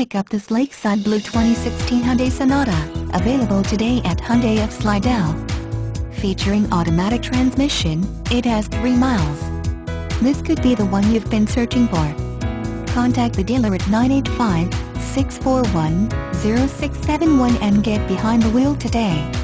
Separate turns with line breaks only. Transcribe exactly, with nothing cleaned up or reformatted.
pick up this Lakeside Blue twenty sixteen Hyundai Sonata, available today at Hyundai of Slidell. Featuring automatic transmission, it has three miles. This could be the one you've been searching for. Contact the dealer at nine eight five, six four one, zero six seven one and get behind the wheel today.